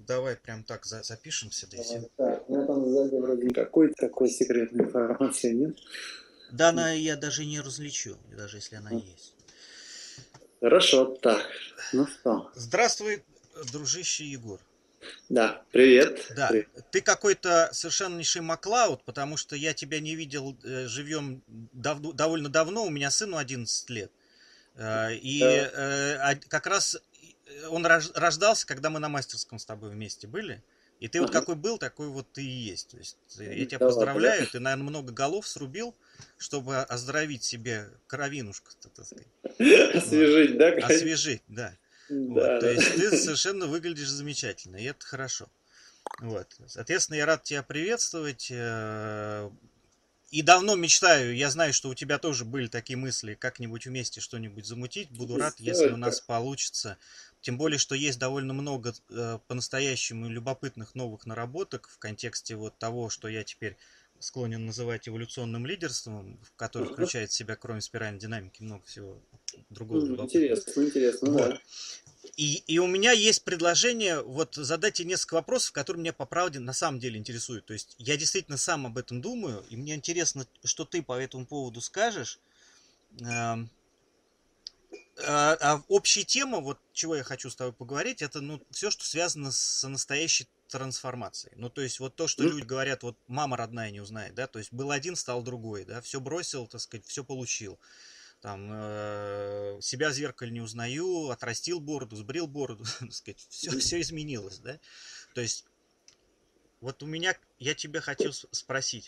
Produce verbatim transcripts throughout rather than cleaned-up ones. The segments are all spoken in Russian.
Давай прям так за- запишемся, да и все. Давай, так, у меня там сзади вроде никакой такой секретной информации нет. Да, она я даже не различу, даже если она есть. Хорошо, так, ну что, Здравствуй, дружище Егор. да, привет. Да, Привет. ты какой-то совершеннейший Маклауд, потому что я тебя не видел, э, живем дав- довольно давно, у меня сыну одиннадцать лет. Э, И Да, э, а- как раз э, он рож- рождался, когда мы на мастерском с тобой вместе были. И ты вот ага, какой был, такой вот ты и есть. То есть э, я тебя да ладно, да? поздравляю, ты, наверное, много голов срубил, чтобы оздоровить себе кровинушку, так сказать. Вот. Освежить, да, кровь? Освежить, да. Вот. Да, То да, есть ты да. совершенно выглядишь замечательно, и это хорошо. Вот. Соответственно, я рад тебя приветствовать. э, И давно мечтаю, я знаю, что у тебя тоже были такие мысли, как-нибудь вместе что-нибудь замутить. Буду рад, если у Сделать нас так. получится. Тем более, что есть довольно много э, по-настоящему любопытных новых наработок в контексте вот того, что я теперь склонен называть эволюционным лидерством, в который Ага. включает в себя, кроме спиральной динамики, много всего другого М, любопытного. интересно, интересно, Вот. да. И, и у меня есть предложение, вот задать тебе несколько вопросов, которые меня по правде на самом деле интересуют. То есть я действительно сам об этом думаю, и мне интересно, что ты по этому поводу скажешь. Эм, А, а общая тема, вот чего я хочу с тобой поговорить, это ну все, что связано с настоящей трансформацией. Ну, то есть вот то, что М, люди говорят, вот мама родная не узнает, да, то есть был один, стал другой, да, все бросил, так сказать, все получил. Там э, себя в зеркале не узнаю, отрастил бороду, сбрил бороду, так сказать, все, мгм. все изменилось, да. То есть вот у меня, я тебя хотел спросить,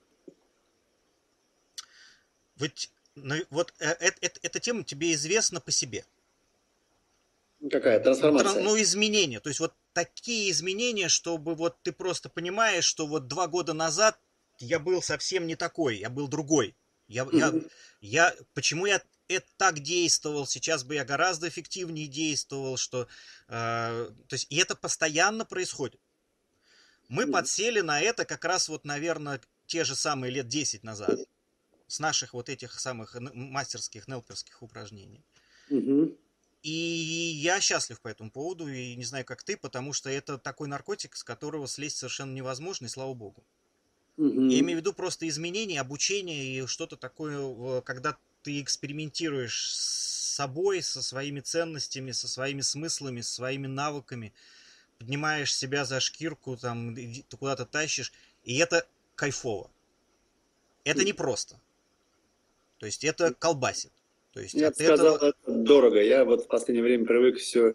ведь ну, вот э, э, э, эта тема тебе известна по себе. Какая трансформация? Ну, изменения. То есть вот такие изменения, чтобы вот ты просто понимаешь, что вот два года назад я был совсем не такой, я был другой. Я, я, Мгм. я, почему я это так действовал, сейчас бы я гораздо эффективнее действовал, что, э, то есть, и это постоянно происходит. Мы Мгм. подсели на это как раз вот, наверное, те же самые лет десять назад, с наших вот этих самых мастерских нелперских упражнений. Мгм. И я счастлив по этому поводу, и не знаю, как ты, потому что это такой наркотик, с которого слезть совершенно невозможно, и слава богу. Я Мгм. имею в виду просто изменения, обучение и что-то такое, когда ты экспериментируешь с собой, со своими ценностями, со своими смыслами, со своими навыками, поднимаешь себя за шкирку, там, ты куда-то тащишь, и это кайфово. Это не просто. То есть это колбасит. То есть Я бы от сказал, этого... это дорого. Я вот в последнее время привык все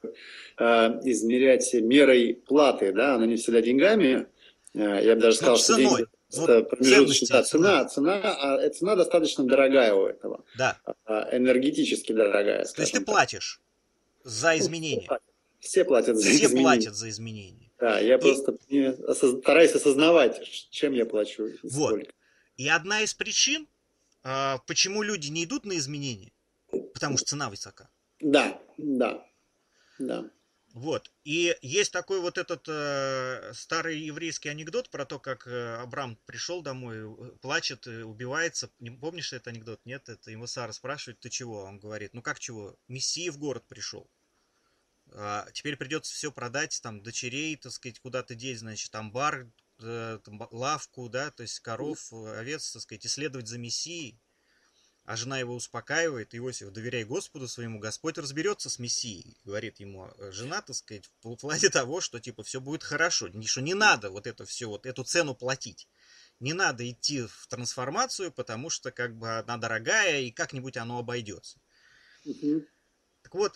измерять мерой платы, да, она не всегда деньгами. Э, я бы даже Ну, сказал, что деньги ценой. Вот это промежуточная, ценности, да, цена. цена, цена, а эта цена достаточно дорогая у этого, Да. а, энергетически дорогая, То есть ты скажем так. платишь за Ну, все изменения. платят, все платят за Все изменения. платят за изменения. Да, я И просто не осоз- стараюсь осознавать, ш- чем я плачу и вот. сколько. И одна из причин, а, почему люди не идут на изменения, потому что цена высока. Да, да, да. Вот. И есть такой вот этот э, старый еврейский анекдот про то, как э, Абрам пришел домой, э, плачет, э, убивается. Не помнишь этот анекдот? Нет? Это ему Сара спрашивает, ты чего? Он говорит, ну как чего? Мессия в город пришел. А, теперь придется все продать, там, дочерей, так сказать, куда-то деть, значит, амбар, э, там, лавку, да, то есть коров, э, овец, так сказать, исследовать за Мессией. А жена его успокаивает, Иосиф, доверяй Господу своему, Господь разберется с Мессией, говорит ему э, жена, так сказать, в плане того, что, типа, все будет хорошо, что не надо вот это все, вот эту цену платить. Не надо идти в трансформацию, потому что, как бы, она дорогая, и как-нибудь оно обойдется. Мгм. Так вот,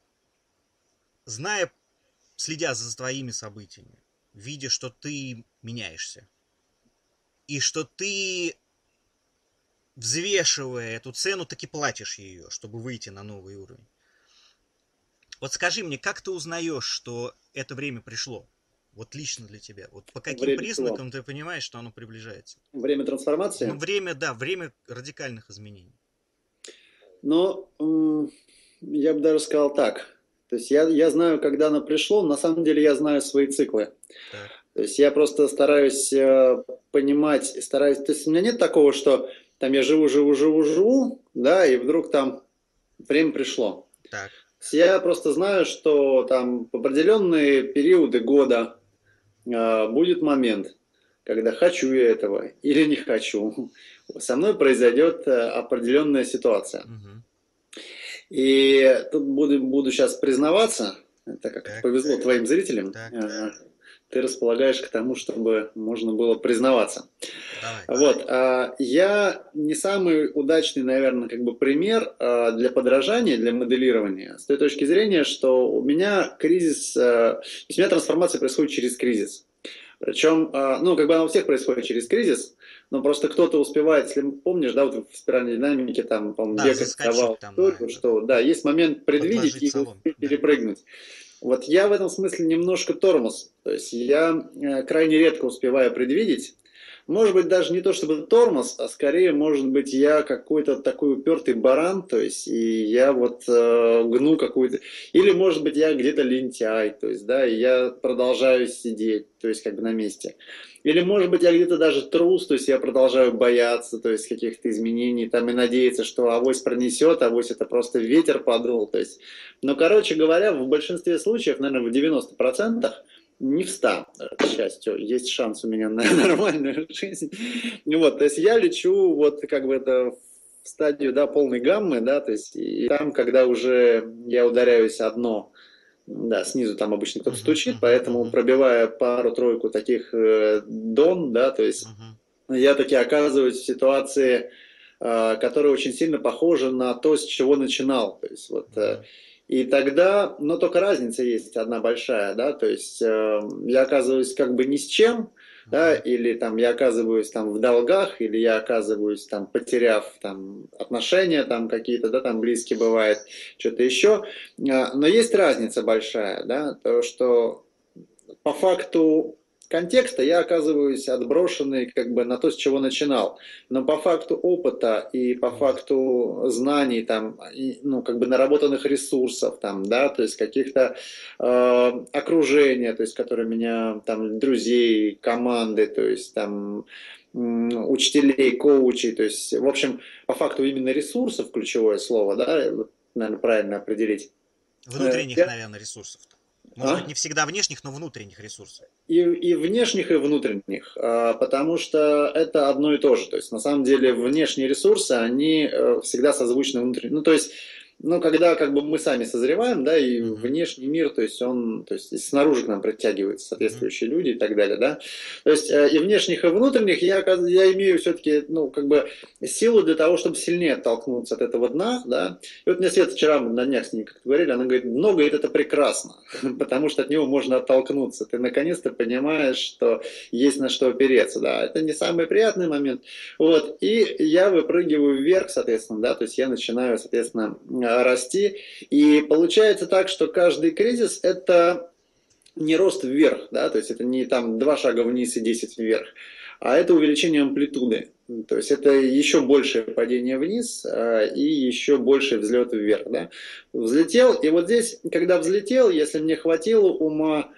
зная, следя за твоими событиями, видя, что ты меняешься, и что ты, взвешивая эту цену, таки платишь ее, чтобы выйти на новый уровень. Вот скажи мне, как ты узнаешь, что это время пришло? Вот лично для тебя. Вот по каким Время чего? признакам ты понимаешь, что оно приближается? Время Ну, трансформации? время, да, время радикальных изменений. Но м, я бы даже сказал так. То есть я, я знаю, когда оно пришло, на самом деле я знаю свои циклы. Так. То есть я просто стараюсь э, понимать, стараюсь. То есть у меня нет такого, что там я живу, живу, живу, живу, да, и вдруг там время пришло. Так. Я просто знаю, что там в определенные периоды года а, будет момент, когда хочу я этого или не хочу. Со мной произойдет а, определенная ситуация. Мгм. И тут буду, буду сейчас признаваться, так как Так, повезло твоим зрителям, так, а, ты располагаешь к тому, чтобы можно было признаваться. давай. Вот, а, я не самый удачный, наверное, как бы пример а, для подражания, для моделирования, с той точки зрения, что у меня кризис, а, то есть у меня трансформация происходит через кризис. Причем, а, ну, как бы она у всех происходит через кризис, но просто кто-то успевает, если помнишь, да, вот в спиральной динамике, там, по-моему, Да, Бек заскочить рисовал там на историю, этот, что, да, есть момент предвидеть подложить и соломку, успеть да. перепрыгнуть. Вот я в этом смысле немножко тормоз. То есть я э, крайне редко успеваю предвидеть. Может быть, даже не то чтобы тормоз, а скорее, может быть, я какой-то такой упертый баран, то есть, и я вот э, гну какую-то... Или, может быть, я где-то лентяй, то есть, да, и я продолжаю сидеть, то есть, как бы на месте. Или, может быть, я где-то даже трус, то есть, я продолжаю бояться, то есть, каких-то изменений, там, и надеяться, что авось пронесет, авось это просто ветер подул, то есть... Но, короче говоря, в большинстве случаев, наверное, в девяноста процентах, не в ста, к счастью, есть шанс у меня на нормальную жизнь. Вот, то есть я лечу вот как бы это в стадию, да, полной гаммы, да, то есть и там, когда уже я ударяюсь о дно, да, снизу там обычно кто-то Мгм, стучит, мгм, поэтому мгм, пробивая пару-тройку таких э, дон, да, то есть мгм. я таки оказываюсь в ситуации, э, которая очень сильно похожа на то, с чего начинал. То есть вот э, Мгм. и тогда, но только разница есть одна большая, да, то есть э, я оказываюсь как бы ни с чем, да, Мгм. или там я оказываюсь там в долгах, или я оказываюсь там потеряв там отношения там какие-то, да, там близкие бывает, что-то еще, А, но есть разница большая, да, то что по факту контекста я оказываюсь отброшенный как бы на то, с чего начинал. Но по факту опыта и по Вот. факту знаний, там, и, ну, как бы наработанных ресурсов, там, да, то есть каких-то э, окружения, то есть, которые меня, там, друзей, команды, то есть, там, учителей, коучей, то есть, в общем, по факту именно ресурсов, ключевое слово, да, наверное, правильно определить. Э, Внутренних, я- наверное, ресурсов-то. Может быть, а? не всегда внешних, но внутренних ресурсов. И, и внешних, и внутренних, а, потому что это одно и то же. То есть, на самом деле, внешние ресурсы, они э, всегда созвучны внутренним. Ну, то есть, ну, когда как бы мы сами созреваем, да, и Мгм, внешний мир, то есть он, то есть и снаружи к нам притягиваются мгм. соответствующие люди и так далее, да. То есть э, и внешних, и внутренних я, оказ- я имею все-таки, ну, как бы силу для того, чтобы сильнее оттолкнуться от этого дна, да. И вот мне Света вчера мы на днях с ней как-то говорили, она говорит, много это прекрасно, потому что от него можно оттолкнуться. Ты наконец-то понимаешь, что есть на что опереться, да. Это не самый приятный момент. Вот. И я выпрыгиваю вверх, соответственно, да, то есть я начинаю, соответственно, расти. И получается так, что каждый кризис – это не рост вверх, да, то есть это не там два шага вниз и десять вверх, а это увеличение амплитуды. То есть это еще большее падение вниз а, и еще больше взлет вверх. Да. Взлетел, и вот здесь, когда взлетел, если мне хватило ума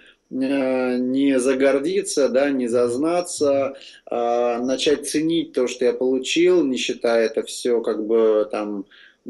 э, не загордиться, да, не Мгм, мгм. зазнаться, а, начать ценить то, что я получил, не считая это все как бы там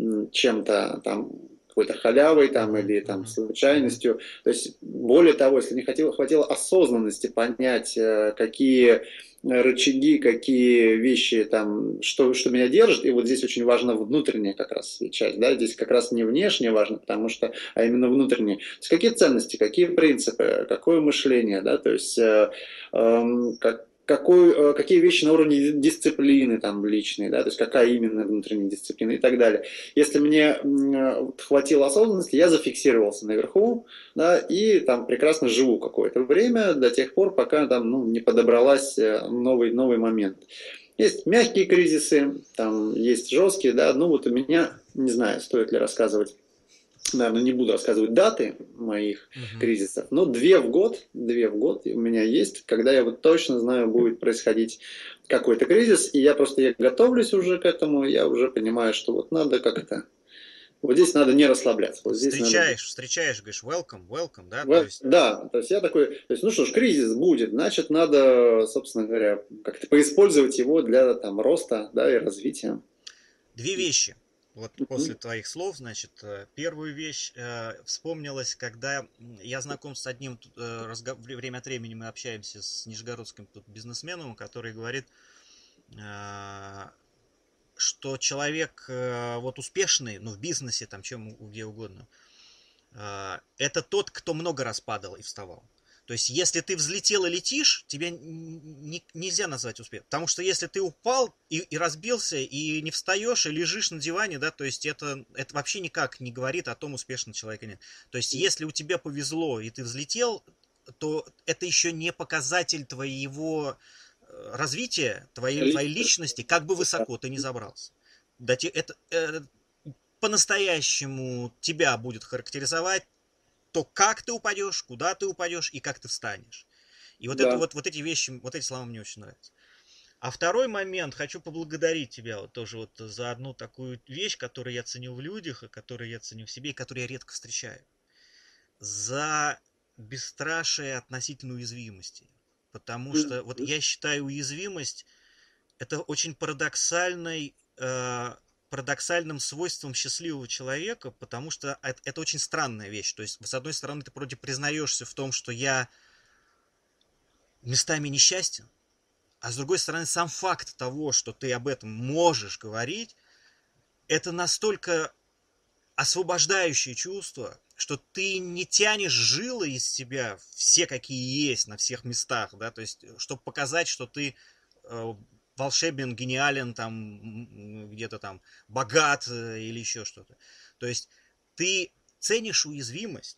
чем-то там какой-то халявой там Мгм, или там мгм, мгм. случайностью. То есть более того, если не хватило, хватило осознанности понять, э, какие рычаги, какие вещи там, что, что меня держит, и вот здесь очень важна внутренняя как раз часть, да, здесь как раз не внешне важно, потому что, а именно внутреннее. То есть какие ценности, какие принципы, какое мышление, да, то есть э, э, как, какой, какие вещи на уровне дисциплины там личной, да, то есть какая именно внутренняя дисциплина и так далее. Если мне хватило осознанности, я зафиксировался наверху, да, и там прекрасно живу какое-то время до тех пор, пока там ну, не подобралась новый, новый момент. Есть мягкие кризисы, там есть жесткие, да, ну вот у меня, не знаю, стоит ли рассказывать, наверное, не буду рассказывать даты моих Мгм. кризисов, но две в год, две в год у меня есть, когда я вот точно знаю, будет происходить какой-то кризис, и я просто я готовлюсь уже к этому, я уже понимаю, что вот надо как-то, вот здесь надо не расслабляться, вот здесь надо Встречаешь, встречаешь, говоришь, welcome, welcome, да, то в- есть да, то есть я такой, то есть, ну что ж, кризис будет, значит, надо, собственно говоря, как-то поиспользовать его для там роста, да, и развития. две вещи. Вот после Мгм. твоих слов, значит, э, первую вещь э, вспомнилась, когда я знаком с одним, тут, э, разго- время от времени мы общаемся с нижегородским тут бизнесменом, который говорит, э, что человек э, вот успешный, ну, в бизнесе, там, чем где угодно, э, это тот, кто много раз падал и вставал. То есть, если ты взлетел и летишь, тебя не, нельзя назвать успехом. Потому что если ты упал и, и разбился, и не встаешь, и лежишь на диване, да, то есть это, это вообще никак не говорит о том, успешный человек или нет. То есть, если у тебя повезло, и ты взлетел, то это еще не показатель твоего развития, твоей, твоей личности, как бы высоко ты не забрался. Да, это, это по-настоящему тебя будет характеризовать то, как ты упадешь, куда ты упадешь и как ты встанешь. И вот, это, Да. вот, вот эти вещи, вот эти слова мне очень нравятся. А второй момент, хочу поблагодарить тебя вот тоже вот за одну такую вещь, которую я ценю в людях, и которую я ценю в себе, и которую я редко встречаю. За бесстрашие относительно уязвимости. Потому что вот я считаю уязвимость это очень парадоксальный, э, парадоксальным свойством счастливого человека, потому что это, это очень странная вещь. То есть, с одной стороны, ты вроде признаешься в том, что я местами несчастен, а с другой стороны, сам факт того, что ты об этом можешь говорить, это настолько освобождающее чувство, что ты не тянешь жилы из себя все, какие есть на всех местах, да, то есть, чтобы показать, что ты э, волшебен, гениален, там, где-то там, богат э, или еще что-то. То есть, ты ценишь уязвимость,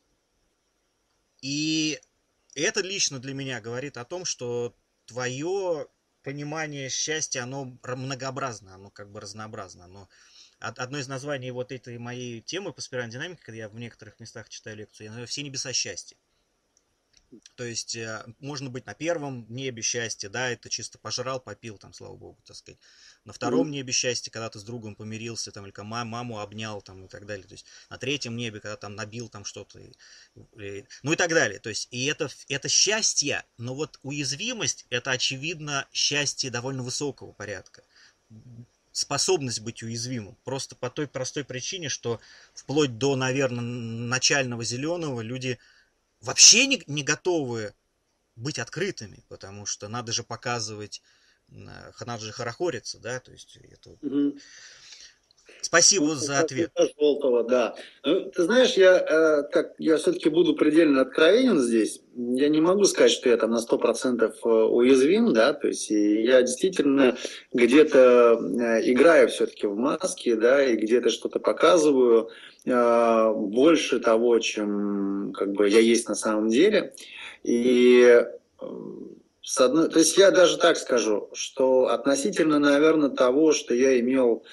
и это лично для меня говорит о том, что твое понимание счастья, оно многообразно, оно как бы разнообразно, оно одно из названий вот этой моей темы по спиральной динамике, когда я в некоторых местах читаю лекцию, я называю «Все небеса счастья». То есть можно быть на первом небе счастья, да, это чисто пожрал, попил, там, слава богу, так сказать. На втором небе счастья, когда ты с другом помирился, там, или маму обнял, там, и так далее. То есть на третьем небе, когда там набил там что-то, и, и, ну и так далее. То есть и это, это счастье, но вот уязвимость, это, очевидно, счастье довольно высокого порядка. Способность быть уязвимым. Просто по той простой причине, что вплоть до, наверное, начального зеленого люди вообще не, не готовы быть открытыми, потому что надо же показывать, надо же хорохориться, да, то есть это... Угу. Спасибо Ну, за ответ. Желтого, да. Ну, ты знаешь, я, э, так, я все-таки буду предельно откровенен здесь. Я не могу сказать, что я там на сто процентов уязвим, да, то есть и я действительно где-то играю все-таки в маске, да, и где-то что-то показываю э, больше того, чем как бы я есть на самом деле. И с одной, то есть я даже так скажу, что относительно, наверное, того, что я имел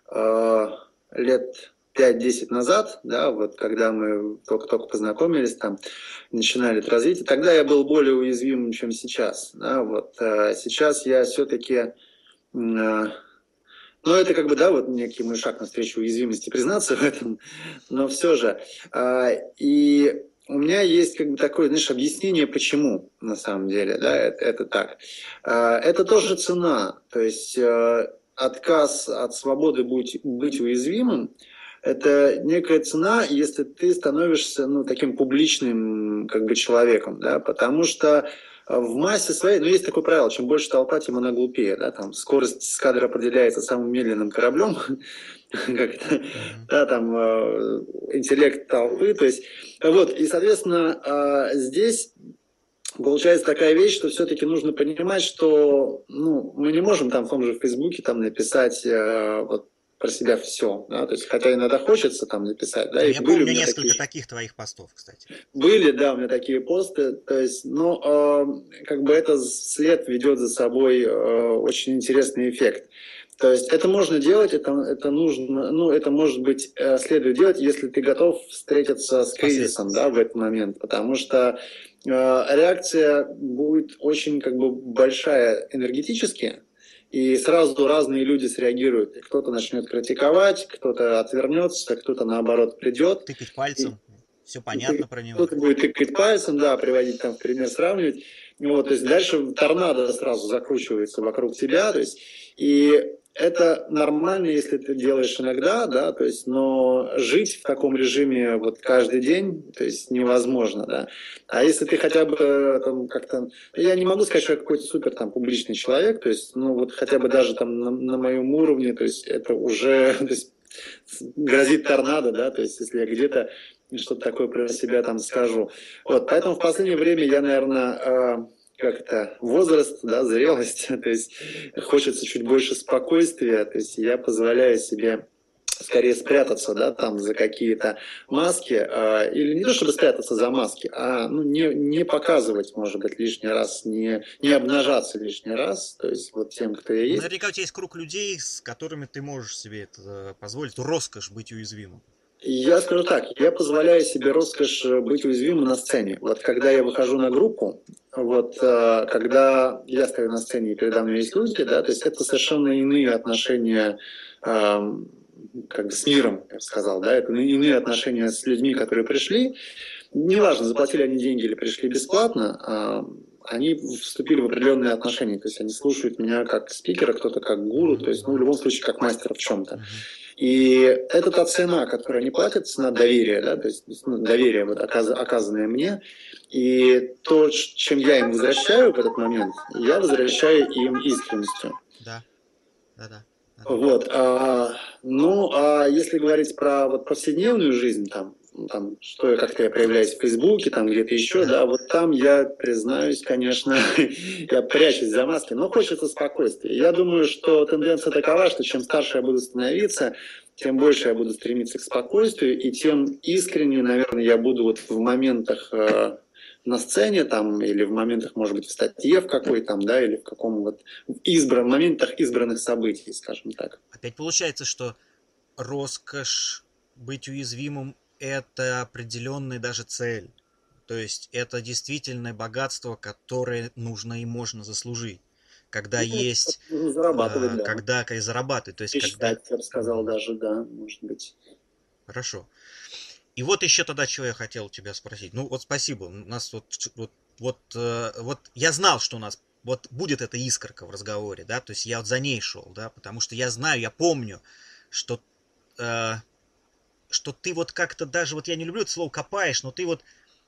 лет пять-десять назад, да, вот когда мы только-только познакомились, там, начинали это развитие, тогда я был более уязвимым, чем сейчас. Да, вот, а сейчас я все-таки, а, ну, это как бы, да, вот некий мой шаг навстречу уязвимости, признаться в этом, но все же. А, и у меня есть как бы такое, знаешь, объяснение, почему на самом деле, да, это, это так. А, это тоже цена, то есть отказ от свободы быть, быть уязвимым, это некая цена, если ты становишься, ну, таким публичным как бы человеком, да, потому что в массе своей, ну, есть такое правило, чем больше толпа, тем она глупее, да, там скорость эскадры определяется самым медленным кораблем, как это, да, там интеллект толпы, то есть, вот, и, соответственно, здесь получается такая вещь, что все-таки нужно понимать, что, ну, мы не можем там в том же Фейсбуке там написать э, вот про себя все, да, то есть, хотя иногда хочется там написать, да, А и я были помню у меня несколько такие, таких твоих постов, кстати. Были, да, у меня такие посты, то есть, но э, как бы это след ведет за собой э, очень интересный эффект. То есть это можно делать, это, это нужно, ну, это может быть э, следует делать, если ты готов встретиться с кризисом, да, в этот момент, потому что э, реакция будет очень как бы большая энергетически, и сразу разные люди среагируют. Кто-то начнет критиковать, кто-то отвернется, кто-то наоборот придет. Тыкать пальцем, и, все понятно и про него. Кто-то будет тыкать пальцем, да, приводить там в пример, сравнивать. Вот, то есть дальше торнадо сразу закручивается вокруг тебя, то есть и это нормально, если ты делаешь иногда, да, то есть, но жить в таком режиме вот каждый день, то есть невозможно, да. А если ты хотя бы э, там как-то, я не могу сказать, что я какой-то супер там публичный человек, то есть, ну вот хотя бы даже там на, на моем уровне, то есть это уже, то есть, грозит торнадо, да, то есть если я где-то что-то такое про себя там скажу. Вот, поэтому в последнее время я, наверное, как это, возраст, да, зрелость, то есть хочется чуть больше спокойствия, то есть я позволяю себе скорее спрятаться, да, там за какие-то маски, э, или не то чтобы спрятаться за маски, а ну, не, не показывать, может быть, лишний раз, не, не обнажаться лишний раз, то есть вот тем, кто я Ну, есть. наверняка у тебя есть круг людей, с которыми ты можешь себе это позволить, роскошь быть уязвимым. Я скажу так, я позволяю себе роскошь быть уязвимым на сцене. Вот когда я выхожу на группу, вот э, когда я стою на сцене и передо мной есть люди, да, то есть это совершенно иные отношения э, как бы с миром, я бы сказал, да, это иные отношения с людьми, которые пришли. Неважно, заплатили они деньги или пришли бесплатно, э, они вступили в определенные отношения, то есть они слушают меня как спикера, кто-то как гуру, то есть, ну, в любом случае, как мастера в чем-то. И это та цена, которую они платят, цена доверия, да, то есть ну, доверие, вот, оказ, оказанное мне, и то, чем я им возвращаю в этот момент, я возвращаю им искренностью. Да, да, да. Вот, а, ну, а если говорить про вот повседневную жизнь, там, там, что я как-то я проявляюсь в Фейсбуке, там где-то еще, да, вот там я признаюсь, конечно, я прячусь за маской, но хочется спокойствия. Я думаю, что тенденция такова, что чем старше я буду становиться, тем больше я буду стремиться к спокойствию, и тем искренне, наверное, я буду вот в моментах э, на сцене, там, или в моментах, может быть, в статье в какой там, да, или в каком вот избран, моментах избранных событий, скажем так. Опять получается, что роскошь быть уязвимым – это определенная даже цель. То есть это действительно богатство, которое нужно и можно заслужить. Когда ну, есть, зарабатывать, э, да. когда, когда зарабатывать, то есть Мечтать, когда... я бы сказал, даже, да, может быть. Хорошо. И вот еще тогда, чего я хотел у тебя спросить. Ну вот спасибо, у нас вот, вот, вот, э, вот я знал, что у нас вот будет эта искорка в разговоре, да, то есть я вот за ней шел, да, потому что я знаю, я помню, что, э, что ты вот как-то даже, вот я не люблю это слово копаешь, но ты вот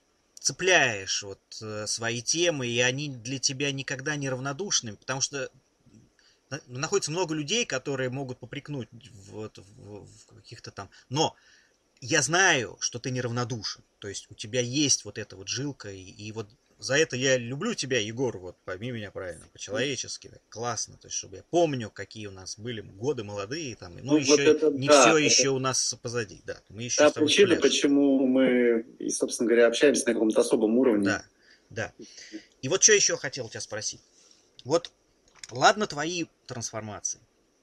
цепляешь вот э, свои темы, и они для тебя никогда не равнодушны, потому что находится много людей, которые могут попрекнуть в, в, в каких-то там, но я знаю, что ты неравнодушен, то есть у тебя есть вот эта вот жилка, и, и вот за это я люблю тебя, Егор, вот пойми меня правильно, по-человечески, так, классно, то есть чтобы я помню, какие у нас были годы молодые, там, ну, ну еще вот это, не да, все это, еще у нас позади, да, мы еще та причина, почему мы, и, собственно говоря, общаемся на каком-то особом уровне. Да, да. И вот что еще хотел тебя спросить, вот, ладно твои трансформации,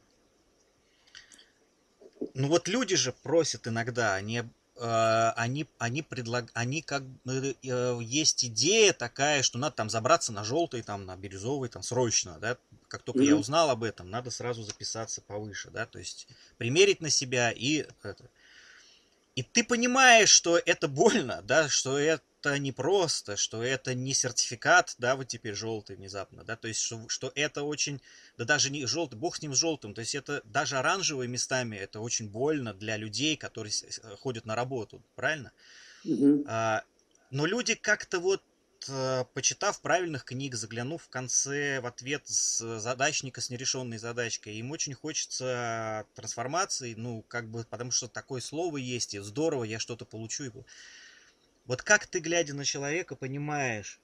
ну вот люди же просят иногда, они, э, они, они, предлаг, они как э, есть идея такая, что надо там забраться на желтый, там, на бирюзовый, там, срочно, да, как только mm-hmm. я узнал об этом, надо сразу записаться повыше, да, то есть примерить на себя и это. И ты понимаешь, что это больно, да, что это непросто, что это не сертификат, да, вот теперь желтый внезапно, да, то есть, что, что это очень, да даже не желтый, бог с ним с желтым, то есть это даже оранжевые местами, это очень больно для людей, которые ходят на работу, правильно? Mm-hmm. А, но люди как-то вот, почитав правильных книг, заглянув в конце в ответ с задачника с нерешенной задачкой, им очень хочется трансформации, ну, как бы, потому что такое слово есть, и здорово, я что-то получу. Вот как ты, глядя на человека, понимаешь,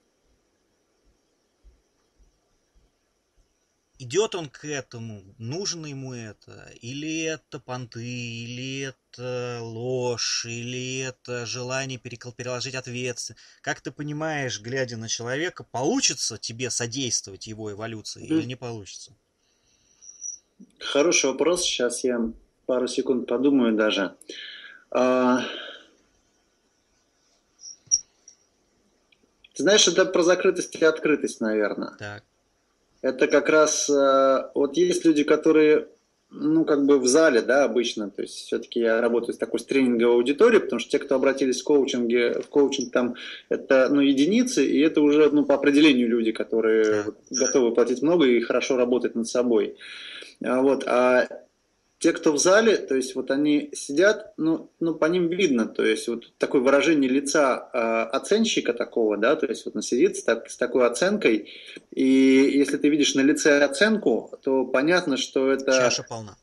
идет он к этому, нужно ему это, или это понты, или это ложь, или это желание переложить ответственность. Как ты понимаешь, глядя на человека, получится тебе содействовать его эволюции mm-hmm. или не получится? Хороший вопрос. Сейчас я пару секунд подумаю даже. А... Ты знаешь, это про закрытость и открытость, наверное. Так. Это как раз, вот есть люди, которые, ну, как бы в зале, да, обычно, то есть все-таки я работаю с такой с тренинговой аудиторией, потому что те, кто обратились в коучинге, в коучинг, там, это, ну, единицы, и это уже, ну, по определению люди, которые да. готовы платить много и хорошо работать над собой. А, вот, а те, кто в зале, то есть вот они сидят, ну, ну по ним видно, то есть вот такое выражение лица э, оценщика такого, да, то есть вот он сидит с, так, с такой оценкой, и если ты видишь на лице оценку, то понятно, что это Чаша полна.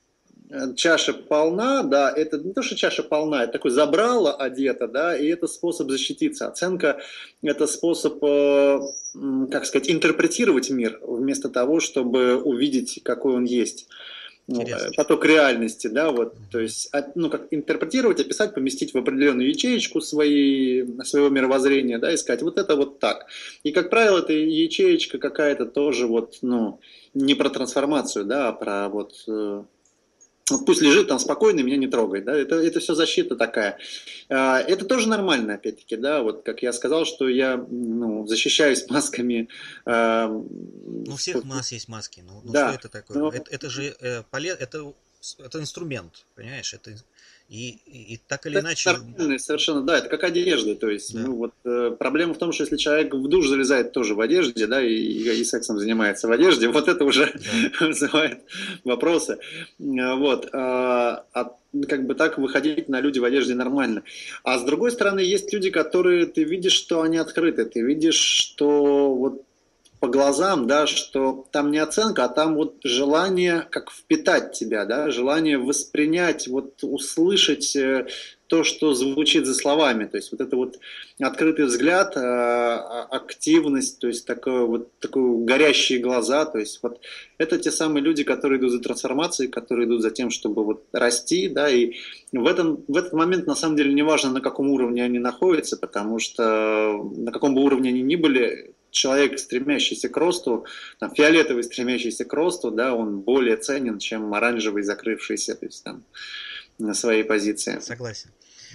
чаша полна, да, это не то, что чаша полна, это такое забрало одето, да, и это способ защититься. Оценка – это способ, э, как сказать, интерпретировать мир, вместо того, чтобы увидеть, какой он есть. Интересно. Поток реальности, да, вот, Мгм. то есть, ну, как интерпретировать, описать, поместить в определенную ячеечку своей, своего мировоззрения, да, и сказать, вот это вот так. И, как правило, эта ячеечка какая-то тоже вот, ну, не про трансформацию, да, а про вот, э, вот пусть лежит там спокойно, меня не трогает, да, это, это все защита такая. А, Это тоже нормально, опять-таки, да, вот как я сказал, что я, ну, защищаюсь масками. а, Ну, у всех масс есть маски. Ну, ну что Да, это такое? но Это, это же э, поле- это, это инструмент, понимаешь? Это, и, и, и так или это иначе, нормально, совершенно, да, это как одежда, то есть, да. ну вот э, проблема в том, что если человек в душ залезает тоже в одежде, да, и, и сексом занимается в одежде, вот это уже Да. вызывает вопросы, А, вот, а, а как бы так выходить на люди в одежде нормально. А с другой стороны, есть люди, которые, ты видишь, что они открыты, ты видишь, что вот по глазам, да, что там не оценка, а там вот желание как впитать тебя, да, желание воспринять, вот услышать э, то, что звучит за словами, то есть вот это вот открытый взгляд, э, а- активность, то есть такое вот такое горящие глаза, то есть вот это те самые люди, которые идут за трансформацией, которые идут за тем, чтобы вот расти, да, и в этом в этот момент на самом деле не важно, на каком уровне они находятся, потому что на каком бы уровне они ни были, человек, стремящийся к росту, там, фиолетовый, стремящийся к росту, да, он более ценен, чем оранжевый, закрывшийся, то есть там на своей позиции. Согласен.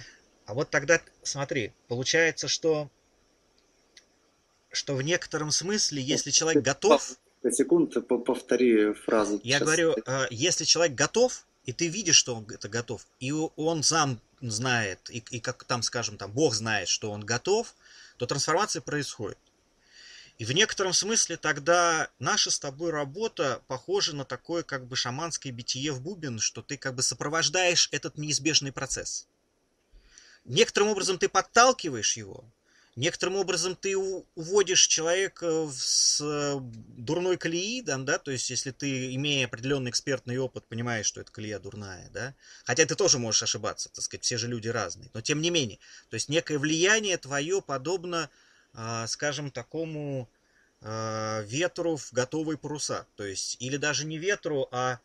А вот тогда, смотри, получается, что, что в некотором смысле, если человек готов, Секунд, повтори фразу я сейчас. говорю, э, если человек готов, и ты видишь, что он это готов, и он сам знает, и, и как там, скажем, там, Бог знает, что он готов, то трансформация происходит. И в некотором смысле тогда наша с тобой работа похожа на такое как бы шаманское битие в бубен, что ты как бы сопровождаешь этот неизбежный процесс. Некоторым образом ты подталкиваешь его, некоторым образом ты уводишь человека с дурной колеи, да, то есть если ты, имея определенный экспертный опыт, понимаешь, что это колея дурная, да, хотя ты тоже можешь ошибаться, так сказать, все же люди разные, но тем не менее, то есть некое влияние твое подобно, скажем, такому ветру в готовые паруса, то есть, или даже не ветру, а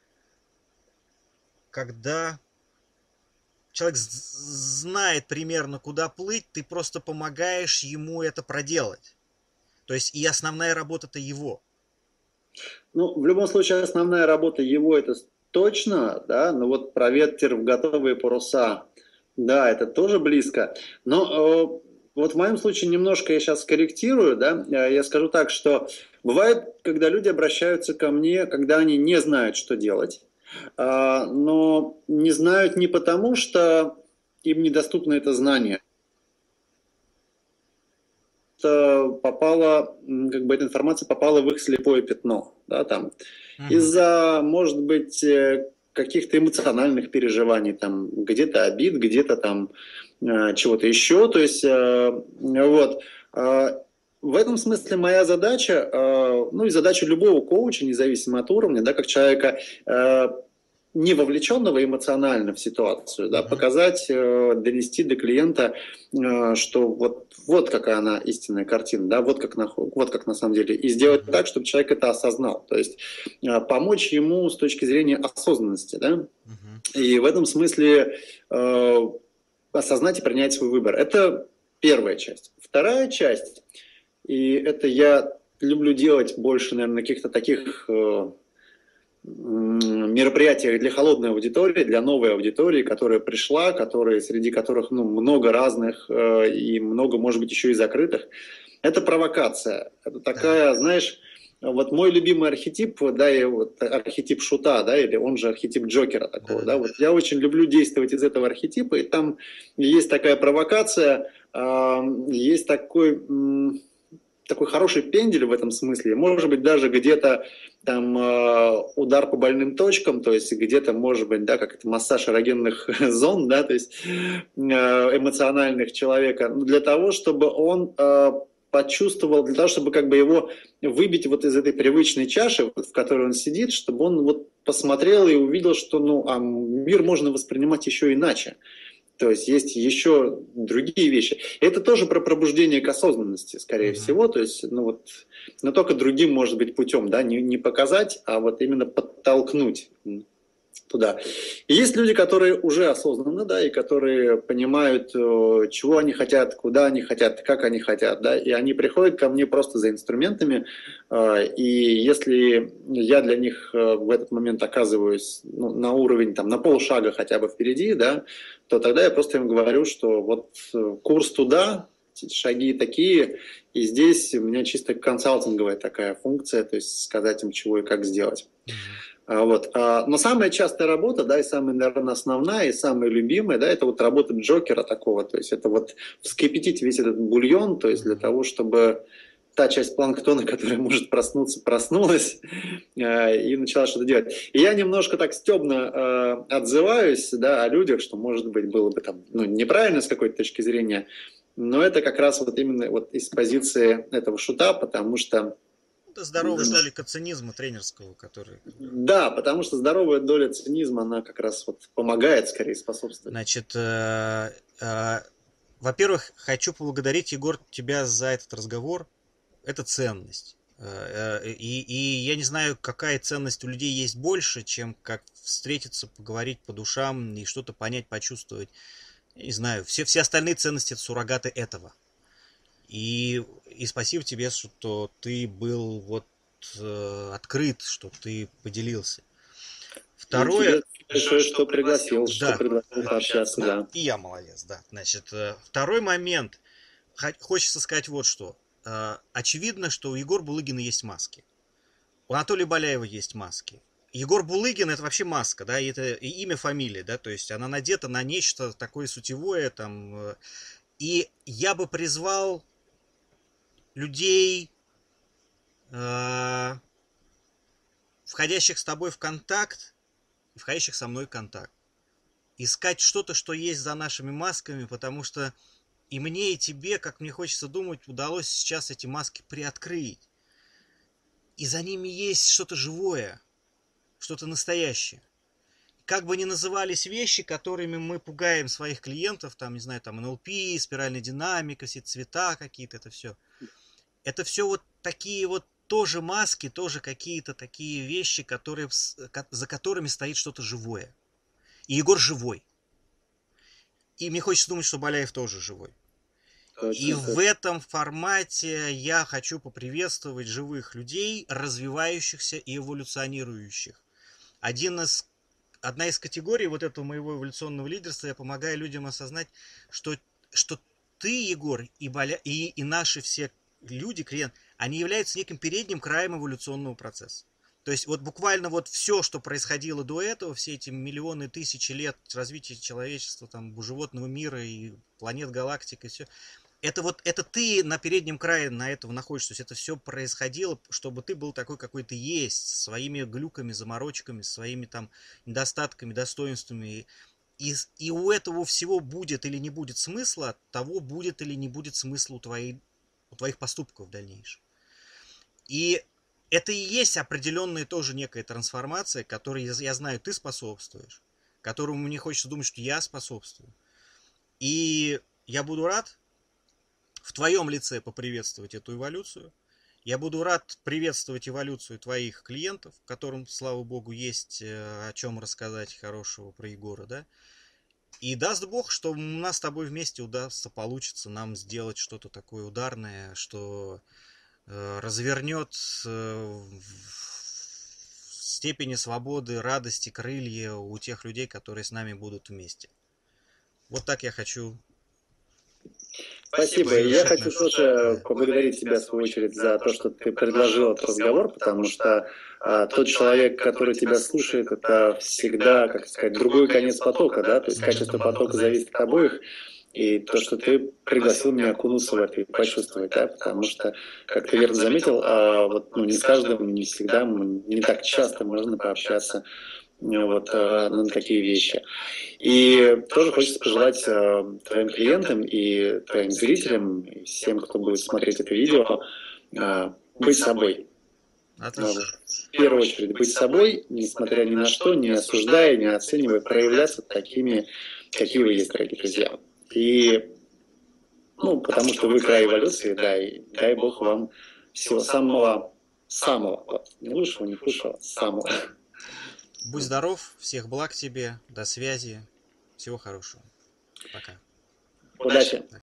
когда человек знает примерно, куда плыть, ты просто помогаешь ему это проделать. То есть и основная работа-то его. Ну, в любом случае, основная работа его это точно, да, но вот про ветер в готовые паруса, да, это тоже близко. Но э, вот в моем случае немножко я сейчас скорректирую, да, я скажу так, что бывает, когда люди обращаются ко мне, когда они не знают, что делать, э, но не знают не потому, что им недоступно это знание, попала, как бы эта информация попала в их слепое пятно, да, там, Угу. из-за, может быть, каких-то эмоциональных переживаний, там, где-то обид, где-то там чего-то еще, то есть, вот, в этом смысле моя задача, ну и задача любого коуча, независимо от уровня, да, как человека, не вовлеченного эмоционально в ситуацию, да, Угу. показать, донести до клиента, что вот, вот какая она истинная картина, да, вот как, на, вот как на самом деле, и сделать Угу. так, чтобы человек это осознал, то есть помочь ему с точки зрения осознанности, да, Угу. и в этом смысле э, осознать и принять свой выбор. Это первая часть. Вторая часть, и это я люблю делать больше, наверное, на каких-то таких э, мероприятиях для холодной аудитории, для новой аудитории, которая пришла, которые, среди которых ну, много разных э, и много, может быть, еще и закрытых. Это провокация. Это такая, да. Знаешь, вот мой любимый архетип, да, и вот архетип шута, да, или он же архетип Джокера такого, да, да, вот я очень люблю действовать из этого архетипа, и там есть такая провокация, э, есть такой... Э, такой хороший пендель в этом смысле, может быть, даже где-то там э, удар по больным точкам, то есть где-то, может быть, да, как это массаж эрогенных зон, да, то есть э, эмоциональных человека, для того, чтобы он э, почувствовал, для того, чтобы как бы его выбить вот из этой привычной чаши, вот, в которой он сидит, чтобы он вот посмотрел и увидел, что ну, а мир можно воспринимать еще иначе. То есть есть еще другие вещи. И это тоже про пробуждение к осознанности, скорее mm-hmm. всего. То есть, ну вот, но только другим, может быть, путем, да, не, не показать, а вот именно подтолкнуть туда. И есть люди, которые уже осознанны, да, и которые понимают, чего они хотят, куда они хотят, как они хотят, да, и они приходят ко мне просто за инструментами, и если я для них в этот момент оказываюсь ну, на уровень, там, на полшага хотя бы впереди, да, то тогда я просто им говорю, что вот курс туда, шаги такие, и здесь у меня чисто консалтинговая такая функция, то есть сказать им, чего и как сделать. Вот. Но самая частая работа, да, и самая, наверное, основная, и самая любимая, да, это вот работа Джокера такого, то есть это вот вскипятить весь этот бульон, то есть для того, чтобы та часть планктона, которая может проснуться, проснулась и начала что-то делать. И я немножко так стебно э, отзываюсь, да, о людях, что, может быть, было бы там, ну, неправильно с какой-то точки зрения, но это как раз вот именно вот из позиции этого шута, потому что это здоровая доля цинизма тренерского, который... Да, потому что здоровая доля цинизма, она как раз вот помогает, скорее способствовать. Значит, э, э, во-первых, хочу поблагодарить, Егор, тебя за этот разговор. Это ценность. Э, э, и, и я не знаю, какая ценность у людей есть больше, чем как встретиться, поговорить по душам и что-то понять, почувствовать. Я не знаю, все, все остальные ценности – это суррогаты этого. И, и спасибо тебе, что ты был вот э, открыт, что ты поделился. Второе... Большое, что пригласил, да, что пригласил пообщаться, да. И я молодец, да. Значит, э, второй момент. Хочется сказать вот что. Э, очевидно, что у Егора Булыгина есть маски. У Анатолия Баляева есть маски. Егор Булыгин – это вообще маска, да, и это и имя, фамилия, да, то есть она надета на нечто такое сутевое, там, э, и я бы призвал людей, э, входящих с тобой в контакт, входящих со мной в контакт, искать что-то, что есть за нашими масками, потому что и мне, и тебе, как мне хочется думать, удалось сейчас эти маски приоткрыть. И за ними есть что-то живое, что-то настоящее. Как бы ни назывались вещи, которыми мы пугаем своих клиентов, там, не знаю, там, эн эл пи, спиральная динамика, все цвета какие-то, это все. Это все вот такие вот тоже маски, тоже какие-то такие вещи, которые, за которыми стоит что-то живое. И Егор живой. И мне хочется думать, что Баляев тоже живой. Точно, и точно. В этом формате я хочу поприветствовать живых людей, развивающихся и эволюционирующих. Один из, одна из категорий вот этого моего эволюционного лидерства, я помогаю людям осознать, что, что ты, Егор, и, Баля, и, и наши все люди, клиенты, они являются неким передним краем эволюционного процесса. То есть вот буквально вот все, что происходило до этого, все эти миллионы, тысячи лет развития человечества, там, животного мира и планет, галактик и все, это вот это ты на переднем крае на этого находишься. То есть это все происходило, чтобы ты был такой, какой ты есть, своими глюками, заморочками, своими там недостатками, достоинствами. И, и у этого всего будет или не будет смысла, того будет или не будет смысла у, твоей, у твоих поступков в дальнейшем. И это и есть определенная тоже некая трансформация, которой, я знаю, ты способствуешь, которому мне хочется думать, что я способствую. И я буду рад в твоем лице поприветствовать эту эволюцию. Я буду рад приветствовать эволюцию твоих клиентов, которым, слава богу, есть о чем рассказать хорошего про Егора, да. И даст Бог, что у нас с тобой вместе удастся, получится нам сделать что-то такое ударное, что развернет в степени свободы, радости, крылья у тех людей, которые с нами будут вместе. Вот так я хочу. Спасибо. И я хочу тоже поблагодарить тебя, в свою очередь, за то, что ты предложил этот разговор, потому что а, тот человек, который тебя слушает, это всегда, как сказать, другой конец потока, да, то есть качество потока зависит от обоих. и то, что ты пригласил меня окунуться в это и почувствовать, да, потому что, как ты верно заметил, а, вот, ну, не с каждым, не всегда, не так часто можно пообщаться вот, на такие вещи. И тоже хочется пожелать твоим клиентам и твоим зрителям, и всем, кто будет смотреть это видео, быть собой. Отлично. В первую очередь быть собой, несмотря ни на что, не осуждая, не оценивая, проявляться такими, какие вы есть, дорогие друзья. И, ну, потому что вы край эволюции, да, и дай Бог вам всего самого, самого, вот, не лучшего, не худшего, самого. Будь здоров, всех благ тебе, до связи, всего хорошего. Пока. Удачи.